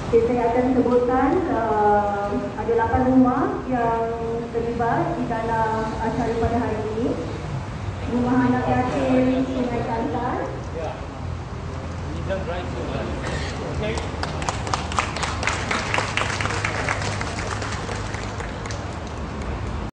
Okay, saya akan sebutkan ada 8 rumah yang terlibat di dalam acara pada hari ini. Rumah anak yatim Sungai